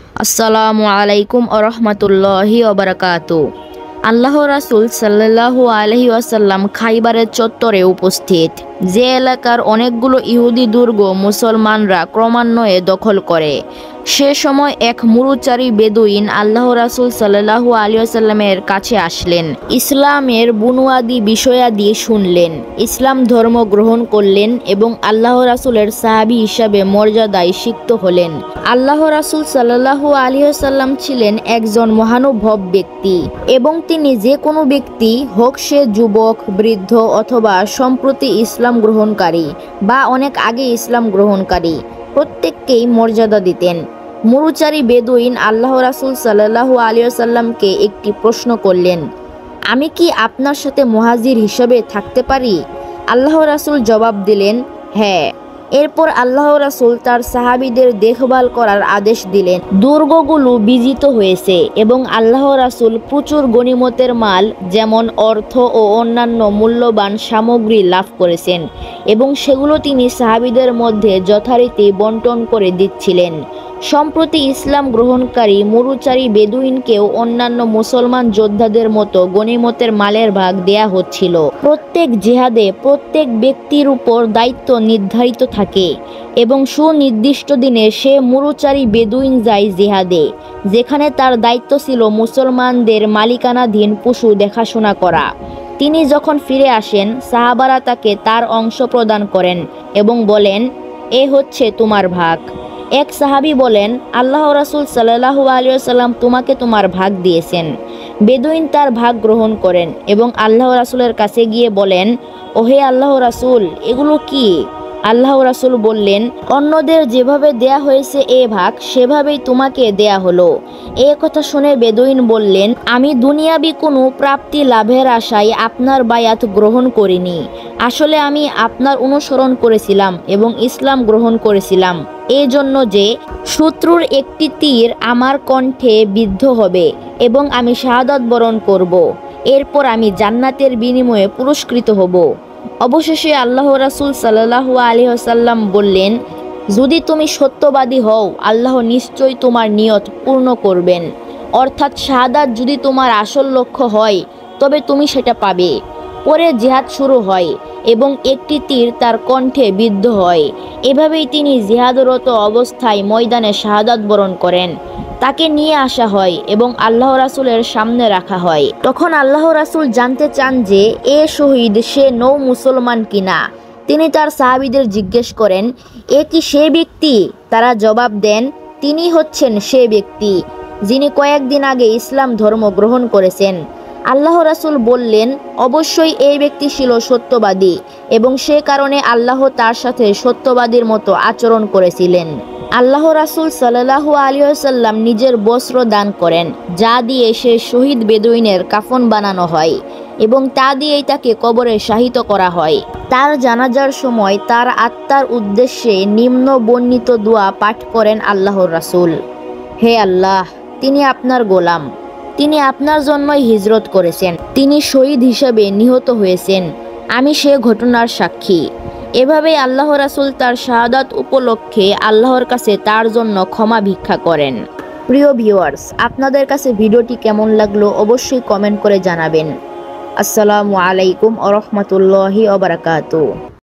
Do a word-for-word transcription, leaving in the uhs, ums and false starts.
আসসালামু আলাইকুম ওয়া রাহমাতুল্লাহি ওয়া বারাকাতুহু। আল্লাহর রাসূল সাল্লাল্লাহু আলাইহি ওয়াসাল্লাম খাইবারের চত্বরে উপস্থিত। যে এলাকার অনেকগুলো ইহুদি দুর্গ মুসলমানরা ক্রমান্বয়ে দখল করে, সে সময় এক মুরুচারী বেদুইন আল্লাহর রাসূল সাল্লাল্লাহু আলাইহি ওয়াসাল্লামের কাছে আসলেন। ইসলামের বুনিয়াদি বিষয়াদি শুনলেন, ইসলাম ধর্ম গ্রহণ করলেন এবং আল্লাহর রাসূলের সাহাবী হিসাবে মর্যাদায় সিক্ত হলেন। আল্লাহর রাসূল সাল্লাল্লাহু আলাইহি ওয়াসাল্লাম ছিলেন একজন মহানুভব ব্যক্তি এবং তিনি যে কোনো ব্যক্তি হোক সে যুবক, বৃদ্ধ অথবা সম্প্রতি ইসলাম গ্রহণকারী বা অনেক আগে ইসলাম গ্রহণকারী, প্রত্যেককেই মর্যাদা দিতেন। মুরুচারী বেদুইন আল্লাহ রাসূল সাল্লাল্লাহু আলাইহি ওয়াসাল্লামকে একটি প্রশ্ন করলেন, আমি কি আপনার সাথে মুহাজির হিসেবে থাকতে পারি? আল্লাহ রাসূল জবাব দিলেন, হ্যাঁ। এরপর আল্লাহ রাসূল তার সাহাবীদের দেখভাল করার আদেশ দিলেন। দুর্গগুলো বিজিত হয়েছে এবং আল্লাহ রাসূল প্রচুর গনিমতের মাল যেমন অর্থ ও অন্যান্য মূল্যবান সামগ্রী লাভ করেছেন এবং সেগুলো তিনি সাহাবীদের মধ্যে যথারীতি বন্টন করে দিচ্ছিলেন। সম্প্রতি ইসলাম গ্রহণকারী মুরুচারী বেদুইনকেও অন্যান্য মুসলমান যোদ্ধাদের মতো গনিমতের মালের ভাগ দেয়া হচ্ছিল। প্রত্যেক জিহাদে প্রত্যেক ব্যক্তির উপর দায়িত্ব নির্ধারিত থাকে এবং সুনির্দিষ্ট দিনে সে মুরুচারী বেদুইন যায় জিহাদে, যেখানে তার দায়িত্ব ছিল মুসলমানদের মালিকানাধীন পশু দেখাশোনা করা। তিনি যখন ফিরে আসেন, সাহাবারা তাকে তার অংশ প্রদান করেন এবং বলেন, এ হচ্ছে তোমার ভাগ। এক সাহাবী বলেন, আল্লাহ রাসূল সাল্লাল্লাহু আলাইহি ওয়াসাল্লাম তোমাকে তোমার ভাগ দিয়েছেন। বেদুইন তার ভাগ গ্রহণ করেন এবং আল্লাহ রাসূলের কাছে গিয়ে বলেন, ওহে আল্লাহ রাসূল, এগুলো কি? আল্লাহ রাসূল বললেন, অন্যদের যেভাবে দেয়া হয়েছে এ ভাগ, সেভাবেই তোমাকে দেয়া হলো। এ কথা শুনে বেদুইন বললেন, আমি দুনিয়াবি কোনো প্রাপ্তি লাভের আশায় আপনার বায়াত গ্রহণ করিনি। আসলে আমি আপনার অনুসরণ করেছিলাম এবং ইসলাম গ্রহণ করেছিলাম এই জন্য যে শত্রুর একটি তীর আমার কণ্ঠে বিদ্ধ হবে এবং আমি শাহাদাত বরণ করব। এরপর আমি জান্নাতের বিনিময়ে পুরস্কৃত হব। অবশেষে আল্লাহ রাসূল সাল্লাল্লাহু আলাইহি ওয়াসাল্লাম বললেন, যদি তুমি সত্যবাদী হও, আল্লাহ নিশ্চয়ই তোমার নিয়ত পূর্ণ করবেন। অর্থাৎ শাহাদাত যদি তোমার আসল লক্ষ্য হয়, তবে তুমি সেটা পাবে। পরে জিহাদ শুরু হয় এবং একটি তীর তার কণ্ঠে বিদ্ধ হয়। এভাবেই তিনি জিহাদরত অবস্থায় ময়দানে শাহাদাত বরণ করেন। তাকে নিয়ে আসা হয় এবং আল্লাহ রাসূলের সামনে রাখা হয়। তখন আল্লাহ রাসূল জানতে চান যে এ শহীদ সে নৌ মুসলমান কিনা। তিনি তার সাহাবীদের জিজ্ঞেস করেন, এ কি সে ব্যক্তি? তারা জবাব দেন, তিনি হচ্ছেন সে ব্যক্তি যিনি কয়েকদিন আগে ইসলাম ধর্ম গ্রহণ করেছেন। আল্লাহ রাসূল বললেন, অবশ্যই এই ব্যক্তি ছিল সত্যবাদী এবং সে কারণে আল্লাহ তার সাথে সত্যবাদীর মতো আচরণ করেছিলেন। আল্লাহ রাসূল সাল্লাল্লাহু আলাইহি ওয়াসাল্লাম নিজের বস্ত্র দান করেন, যা দিয়ে সে শহীদ বেদুইনের কাফন বানানো হয় এবং তা দিয়েই তাকে কবরে শায়িত করা হয়। তার জানাজার সময় তার আত্মার উদ্দেশ্যে নিম্ন বর্ণিত দোয়া পাঠ করেন আল্লাহর রাসূল, হে আল্লাহ, তিনি আপনার গোলাম, তিনি আপনার জন্যই হিজরত করেছেন, তিনি শহীদ হিসেবে নিহত হয়েছেন, আমি সে ঘটনার সাক্ষী। এভাবেই আল্লাহ রাসূল তার শাহাদাত উপলক্ষে আল্লাহর কাছে তার জন্য ক্ষমা ভিক্ষা করেন। প্রিয় ভিউয়ার্স, আপনাদের কাছে ভিডিওটি কেমন লাগলো অবশ্যই কমেন্ট করে জানাবেন। আসসালামু আলাইকুম ওয়া রাহমাতুল্লাহি ওয়া বারাকাতুহু।